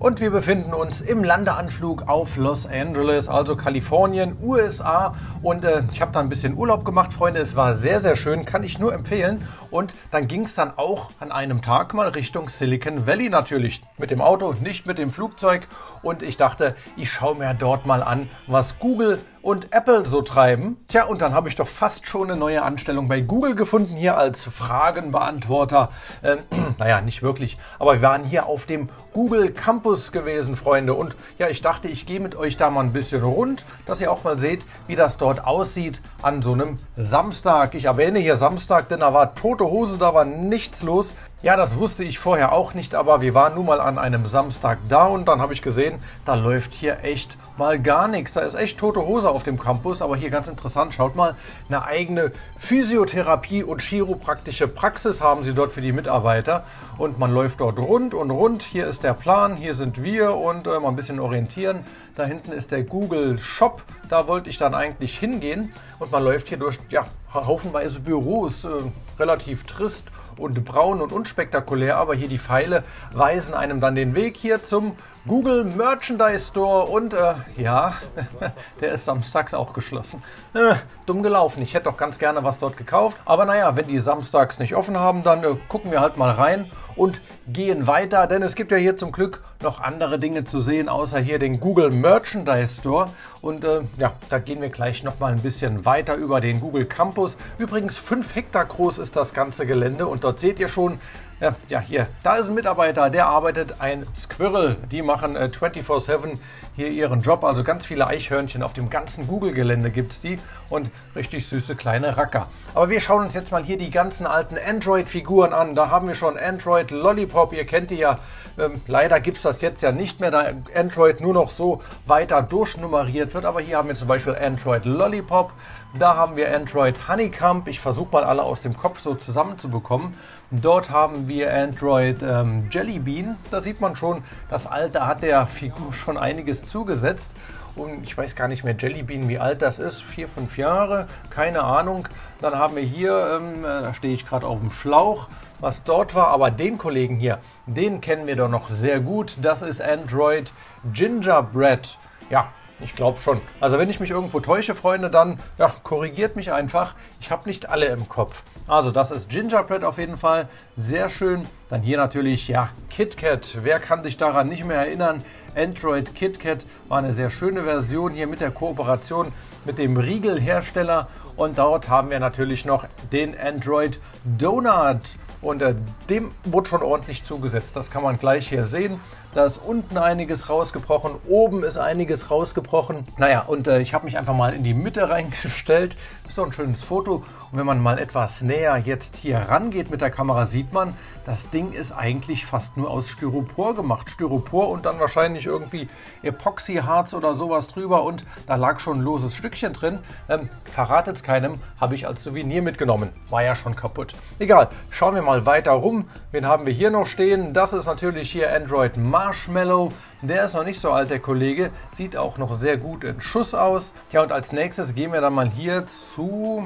Und wir befinden uns im Landeanflug auf Los Angeles, also Kalifornien, USA. Und ich habe da ein bisschen Urlaub gemacht, Freunde. Es war sehr, sehr schön, kann ich nur empfehlen. Und dann ging es dann auch an einem Tag mal Richtung Silicon Valley natürlich. Mit dem Auto, nicht mit dem Flugzeug. Und ich dachte, ich schaue mir dort mal an, was Google und Apple so treiben. Tja, und dann habe ich doch fast schon eine neue Anstellung bei Google gefunden, hier als Fragenbeantworter. Naja, nicht wirklich, aber wir waren hier auf dem Google Campus gewesen, Freunde. Und ja, ich dachte, ich gehe mit euch da mal ein bisschen rund, dass ihr auch mal seht, wie das dort aussieht an so einem Samstag. Ich erwähne hier Samstag, denn da war tote Hose, da war nichts los. Ja, das wusste ich vorher auch nicht, aber wir waren nun mal an einem Samstag da und dann habe ich gesehen, da läuft hier echt mal gar nichts. Da ist echt tote Hose auf dem Campus, aber hier ganz interessant, schaut mal, eine eigene Physiotherapie und chiropraktische Praxis haben sie dort für die Mitarbeiter und man läuft dort rund und rund. Hier ist der Plan, hier sind wir und mal ein bisschen orientieren. Da hinten ist der Google Shop, da wollte ich dann eigentlich hingehen und man läuft hier durch, ja, haufenweise Büros, relativ trist und braun und unspektakulär, aber hier die Pfeile weisen einem dann den Weg hier zum Google Merchandise Store und ja, der ist samstags auch geschlossen. Dumm gelaufen, ich hätte doch ganz gerne was dort gekauft, aber naja, wenn die samstags nicht offen haben, dann gucken wir halt mal rein und gehen weiter, denn es gibt ja hier zum Glück noch andere Dinge zu sehen, außer hier den Google Merchandise Store und ja, da gehen wir gleich noch mal ein bisschen weiter über den Google Campus. Übrigens 5 Hektar groß ist das ganze Gelände und dort seht ihr schon, ja, hier, da ist ein Mitarbeiter, der arbeitet, ein Squirrel. Die machen 24/7 hier ihren Job. Also ganz viele Eichhörnchen auf dem ganzen Google-Gelände gibt es die und richtig süße kleine Racker. Aber wir schauen uns jetzt mal hier die ganzen alten Android-Figuren an. Da haben wir schon Android Lollipop, ihr kennt die ja. Leider gibt es das jetzt ja nicht mehr, da Android nur noch so weiter durchnummeriert wird. Aber hier haben wir zum Beispiel Android Lollipop. Da haben wir Android Honeycomb. Ich versuche mal alle aus dem Kopf so zusammenzubekommen. Dort haben wir Android Jelly Bean. Da sieht man schon, das Alter hat der Figur schon einiges zugesetzt. Und ich weiß gar nicht mehr, Jelly Bean, wie alt das ist. 4, 5 Jahre, keine Ahnung. Dann haben wir hier, da stehe ich gerade auf dem Schlauch, was dort war. Aber den Kollegen hier, den kennen wir doch noch sehr gut. Das ist Android Gingerbread. Ja, ich glaube schon. Also wenn ich mich irgendwo täusche, Freunde, dann ja, korrigiert mich einfach. Ich habe nicht alle im Kopf. Also das ist Gingerbread auf jeden Fall. Sehr schön. Dann hier natürlich, ja, KitKat. Wer kann sich daran nicht mehr erinnern? Android KitKat war eine sehr schöne Version hier mit der Kooperation mit dem Riegelhersteller. Und dort haben wir natürlich noch den Android Donut. Und dem wurde schon ordentlich zugesetzt. Das kann man gleich hier sehen. Da ist unten einiges rausgebrochen, oben ist einiges rausgebrochen. Naja, und ich habe mich einfach mal in die Mitte reingestellt. Das ist doch ein schönes Foto. Und wenn man mal etwas näher jetzt hier rangeht mit der Kamera, sieht man, das Ding ist eigentlich fast nur aus Styropor gemacht. Styropor und dann wahrscheinlich irgendwie Epoxyharz oder sowas drüber. Und da lag schon ein loses Stückchen drin. Verratet es keinem, habe ich als Souvenir mitgenommen. War ja schon kaputt. Egal, schauen wir mal weiter rum. Wen haben wir hier noch stehen? Das ist natürlich hier Android Marshmallow. Der ist noch nicht so alt, der Kollege. Sieht auch noch sehr gut in Schuss aus. Tja, und als nächstes gehen wir dann mal hier zu...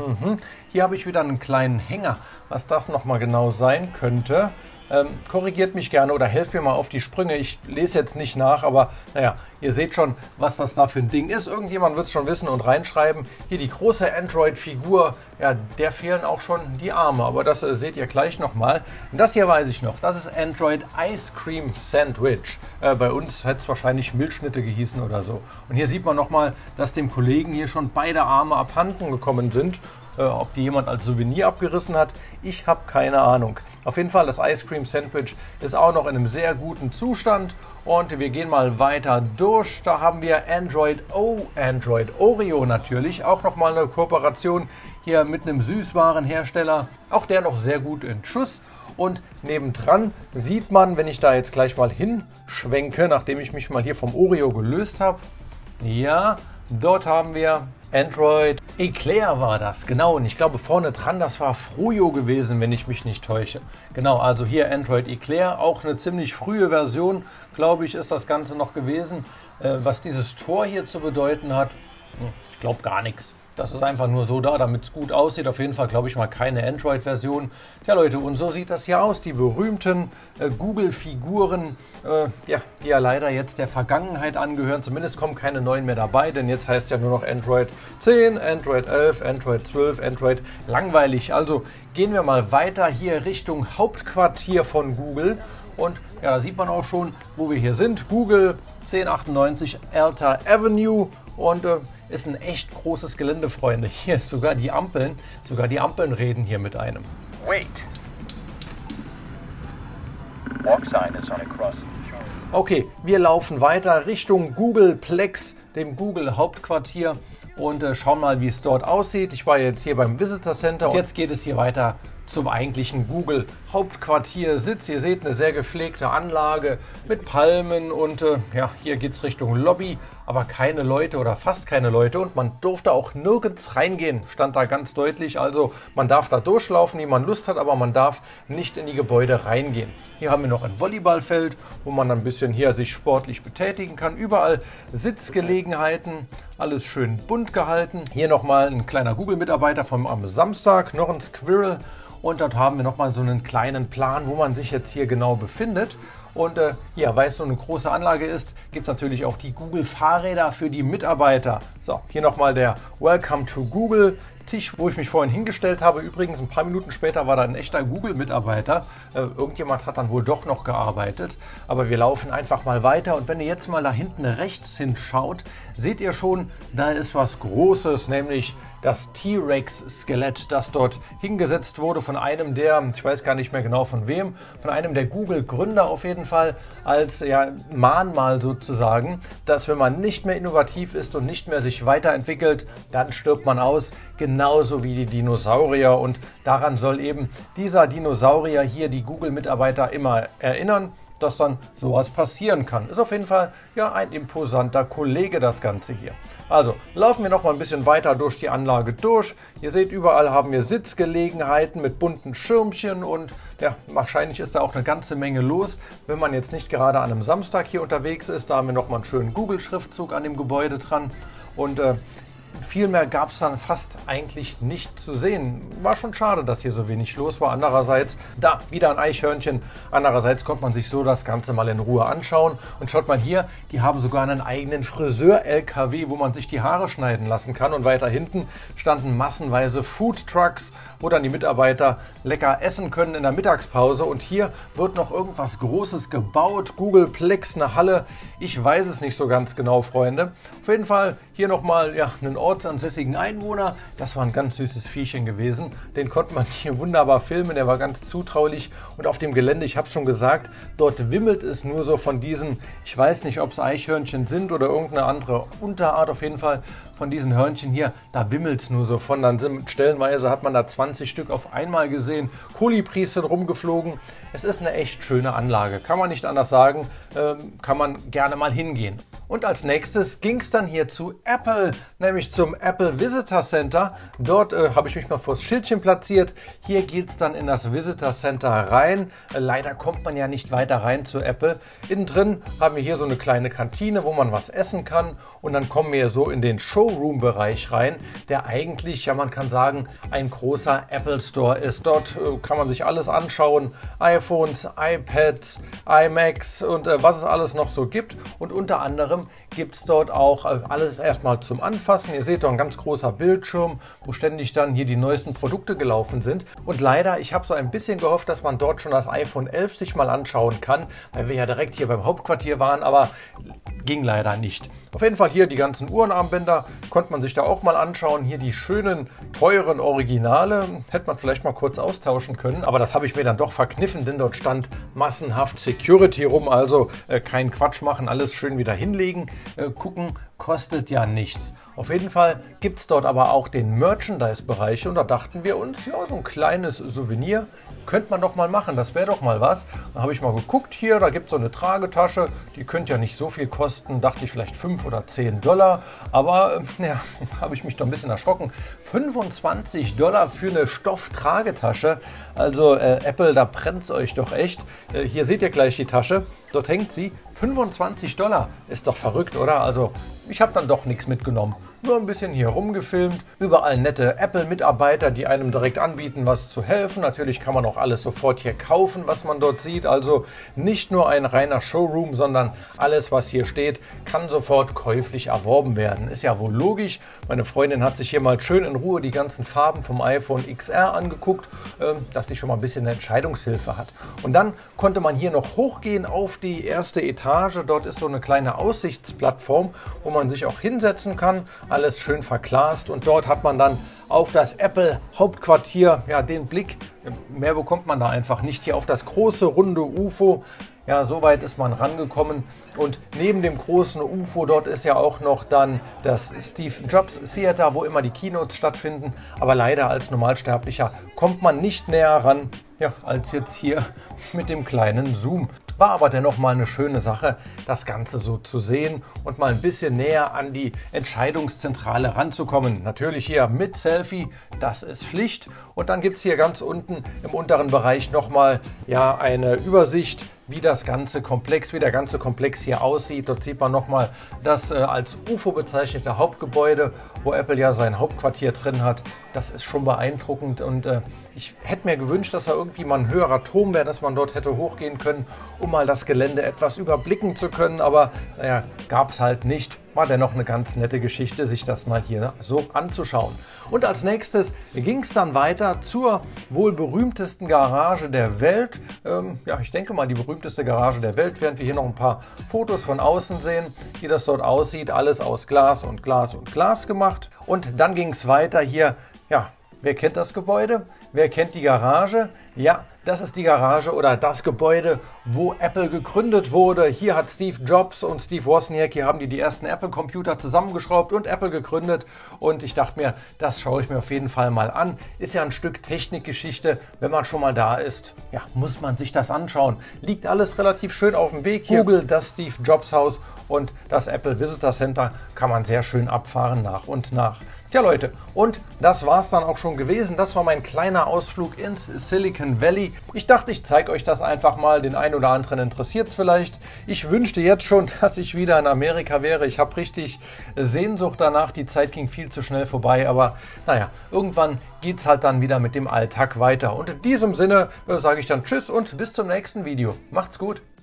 Hier habe ich wieder einen kleinen Hänger. Was das nochmal genau sein könnte, korrigiert mich gerne oder helft mir mal auf die Sprünge. Ich lese jetzt nicht nach, aber naja, ihr seht schon, was das da für ein Ding ist. Irgendjemand wird es schon wissen und reinschreiben. Hier die große Android-Figur, ja, der fehlen auch schon die Arme, aber das seht ihr gleich nochmal. Das hier weiß ich noch, das ist Android Ice Cream Sandwich. Bei uns hätte es wahrscheinlich Milchschnitte gehießen oder so. Und hier sieht man nochmal, dass dem Kollegen hier schon beide Arme abhanden gekommen sind. Ob die jemand als Souvenir abgerissen hat, ich habe keine Ahnung. Auf jeden Fall, das Ice Cream Sandwich ist auch noch in einem sehr guten Zustand. Und wir gehen mal weiter durch. Da haben wir Android Oreo natürlich. Auch nochmal eine Kooperation hier mit einem Süßwarenhersteller. Auch der noch sehr gut in Schuss. Und nebendran sieht man, wenn ich da jetzt gleich mal hinschwenke, nachdem ich mich mal hier vom Oreo gelöst habe. Ja, dort haben wir Android Eclair war das, genau. Und ich glaube vorne dran, das war Froyo gewesen, wenn ich mich nicht täusche. Genau, also hier Android Eclair, auch eine ziemlich frühe Version, glaube ich, ist das Ganze noch gewesen. Was dieses Tor hier zu bedeuten hat, ich glaube gar nichts. Das ist einfach nur so da, damit es gut aussieht. Auf jeden Fall, glaube ich mal, keine Android-Version. Ja, Leute, und so sieht das hier aus. Die berühmten Google-Figuren, ja, die ja leider jetzt der Vergangenheit angehören. Zumindest kommen keine neuen mehr dabei, denn jetzt heißt es ja nur noch Android 10, Android 11, Android 12, Android langweilig. Also gehen wir mal weiter hier Richtung Hauptquartier von Google. Und ja, da sieht man auch schon, wo wir hier sind. Google 1098 Alta Avenue. Und ist ein echt großes Gelände, Freunde. Hier ist sogar die Ampeln reden hier mit einem. Wait. Walk sign is on a cross. Okay, wir laufen weiter Richtung Googleplex, dem Google Hauptquartier, und schauen mal, wie es dort aussieht. Ich war jetzt hier beim Visitor Center und jetzt geht es hier weiter zum eigentlichen Google Hauptquartiersitz. Ihr seht eine sehr gepflegte Anlage mit Palmen und ja, hier geht es Richtung Lobby, aber keine Leute oder fast keine Leute, und man durfte auch nirgends reingehen, stand da ganz deutlich. Also man darf da durchlaufen, wie man Lust hat, aber man darf nicht in die Gebäude reingehen. Hier haben wir noch ein Volleyballfeld, wo man ein bisschen hier sich sportlich betätigen kann. Überall Sitzgelegenheiten, alles schön bunt gehalten. Hier nochmal ein kleiner Google-Mitarbeiter vom am Samstag, noch ein Squirrel. Und dort haben wir nochmal so einen kleinen Plan, wo man sich jetzt hier genau befindet. Und ja, weil es so eine große Anlage ist, gibt es natürlich auch die Google-Fahrräder für die Mitarbeiter. So, hier nochmal der Welcome to Google Tisch, wo ich mich vorhin hingestellt habe. Übrigens, ein paar Minuten später war da ein echter Google-Mitarbeiter. Irgendjemand hat dann wohl doch noch gearbeitet. Aber wir laufen einfach mal weiter. Und wenn ihr jetzt mal da hinten rechts hinschaut, seht ihr schon, da ist was Großes, nämlich das T-Rex-Skelett, das dort hingesetzt wurde von einem der, ich weiß gar nicht mehr genau von wem, von einem der Google-Gründer auf jeden Fall, als ja, Mahnmal sozusagen, dass wenn man nicht mehr innovativ ist und nicht mehr sich weiterentwickelt, dann stirbt man aus, genauso wie die Dinosaurier. Und daran soll eben dieser Dinosaurier hier die Google-Mitarbeiter immer erinnern, dass dann sowas passieren kann. Ist auf jeden Fall ja ein imposanter Kollege, das Ganze hier. Also laufen wir noch mal ein bisschen weiter durch die Anlage durch. Ihr seht, überall haben wir Sitzgelegenheiten mit bunten Schirmchen und ja, wahrscheinlich ist da auch eine ganze Menge los, wenn man jetzt nicht gerade an einem Samstag hier unterwegs ist. Da haben wir noch mal einen schönen Google-Schriftzug an dem Gebäude dran und viel mehr gab es dann fast eigentlich nicht zu sehen. War schon schade, dass hier so wenig los war. Andererseits, da wieder ein Eichhörnchen. Andererseits konnte man sich so das Ganze mal in Ruhe anschauen. Und schaut mal hier, die haben sogar einen eigenen Friseur-LKW, wo man sich die Haare schneiden lassen kann. Und weiter hinten standen massenweise Food-Trucks, wo dann die Mitarbeiter lecker essen können in der Mittagspause. Und hier wird noch irgendwas Großes gebaut. Googleplex, eine Halle. Ich weiß es nicht so ganz genau, Freunde. Auf jeden Fall hier nochmal ja, einen ortsansässigen Einwohner. Das war ein ganz süßes Viechchen gewesen. Den konnte man hier wunderbar filmen. Der war ganz zutraulich. Und auf dem Gelände, ich habe es schon gesagt, dort wimmelt es nur so von diesen, ich weiß nicht, ob es Eichhörnchen sind oder irgendeine andere Unterart, auf jeden Fall von diesen Hörnchen hier, da wimmelt es nur so von. Dann sind stellenweise, hat man da 20 Stück auf einmal gesehen. Kolibris sind rumgeflogen. Es ist eine echt schöne Anlage, kann man nicht anders sagen, kann man gerne mal hingehen. Und als nächstes ging es dann hier zu Apple, nämlich zum Apple Visitor Center. Dort habe ich mich mal vors Schildchen platziert. Hier geht es dann in das Visitor Center rein. Leider kommt man ja nicht weiter rein zu Apple. Innen drin haben wir hier so eine kleine Kantine, wo man was essen kann. Und dann kommen wir so in den Showroom-Bereich rein, der eigentlich, ja man kann sagen, ein großer Apple Store ist. Dort kann man sich alles anschauen. iPhones, iPads, iMacs und was es alles noch so gibt. Und unter anderem gibt es dort auch alles erstmal zum Anfassen. Ihr seht doch ein ganz großer Bildschirm, wo ständig dann hier die neuesten Produkte gelaufen sind. Und leider, ich habe so ein bisschen gehofft, dass man dort schon das iPhone 11 sich mal anschauen kann, weil wir ja direkt hier beim Hauptquartier waren, aber ging leider nicht. Auf jeden Fall hier die ganzen Uhrenarmbänder konnte man sich da auch mal anschauen. Hier die schönen, teuren Originale. Hätte man vielleicht mal kurz austauschen können, aber das habe ich mir dann doch verkniffen, denn dort stand massenhaft Security rum. Also kein Quatsch machen, alles schön wieder hinlegen. Gucken kostet ja nichts. Auf jeden Fall gibt es dort aber auch den Merchandise-Bereich und da dachten wir uns, ja, so ein kleines Souvenir könnte man doch mal machen, das wäre doch mal was. Dann habe ich mal geguckt hier, da gibt es so eine Tragetasche, die könnte ja nicht so viel kosten, dachte ich vielleicht 5 oder 10 Dollar, aber ja, habe ich mich doch ein bisschen erschrocken. 25 Dollar für eine Stofftragetasche, also Apple, da brennt es euch doch echt. Hier seht ihr gleich die Tasche, dort hängt sie, 25 Dollar, ist doch verrückt, oder? Also ich habe dann doch nichts mitgenommen. nur ein bisschen hier rumgefilmt. Überall nette Apple-Mitarbeiter, die einem direkt anbieten, was zu helfen. Natürlich kann man auch alles sofort hier kaufen, was man dort sieht. Also nicht nur ein reiner Showroom, sondern alles, was hier steht, kann sofort käuflich erworben werden. Ist ja wohl logisch. Meine Freundin hat sich hier mal schön in Ruhe die ganzen Farben vom iPhone XR angeguckt, dass sie schon mal ein bisschen eine Entscheidungshilfe hat. Und dann konnte man hier noch hochgehen auf die erste Etage. Dort ist so eine kleine Aussichtsplattform, wo man sich auch hinsetzen kann. Alles schön verglast und dort hat man dann auf das Apple Hauptquartier den Blick. Mehr bekommt man da einfach nicht. Hier auf das große runde UFO. Ja, so weit ist man rangekommen. Und neben dem großen UFO, dort ist ja auch noch dann das Steve Jobs Theater, wo immer die Keynotes stattfinden. Aber leider als Normalsterblicher kommt man nicht näher ran, als jetzt hier mit dem kleinen Zoom. War aber dennoch mal eine schöne Sache, das Ganze so zu sehen und mal ein bisschen näher an die Entscheidungszentrale ranzukommen. Natürlich hier mit Selfie, das ist Pflicht. Und dann gibt es hier ganz unten im unteren Bereich nochmal eine Übersicht, wie der ganze Komplex hier aussieht. Dort sieht man nochmal das als UFO bezeichnete Hauptgebäude, wo Apple ja sein Hauptquartier drin hat. Das ist schon beeindruckend und ich hätte mir gewünscht, dass da irgendwie mal ein höherer Turm wäre, dass man dort hätte hochgehen können, um mal das Gelände etwas überblicken zu können. Aber gab es halt nicht. War dennoch eine ganz nette Geschichte, sich das mal hier so anzuschauen. Und als nächstes ging es dann weiter zur wohl berühmtesten Garage der Welt. Ich denke mal die berühmteste Garage der Welt, während wir hier noch ein paar Fotos von außen sehen, wie das dort aussieht. Alles aus Glas und Glas und Glas gemacht. Und dann ging es weiter hier. Wer kennt das Gebäude? Wer kennt die Garage? Ja, das ist die Garage oder das Gebäude, wo Apple gegründet wurde. Hier hat Steve Jobs und Steve Wozniak, hier haben die ersten Apple-Computer zusammengeschraubt und Apple gegründet. Und ich dachte mir, das schaue ich mir auf jeden Fall mal an. Ist ja ein Stück Technikgeschichte. Wenn man schon mal da ist, muss man sich das anschauen. Liegt alles relativ schön auf dem Weg. Hier Google, das Steve Jobs Haus und das Apple Visitor Center kann man sehr schön abfahren nach und nach. Ja Leute, und das war es dann auch schon gewesen. Das war mein kleiner Ausflug ins Silicon Valley. Ich dachte, ich zeige euch das einfach mal. Den einen oder anderen interessiert es vielleicht. Ich wünschte jetzt schon, dass ich wieder in Amerika wäre. Ich habe richtig Sehnsucht danach. Die Zeit ging viel zu schnell vorbei. Aber irgendwann geht es halt dann wieder mit dem Alltag weiter. Und in diesem Sinne sage ich dann Tschüss und bis zum nächsten Video. Macht's gut.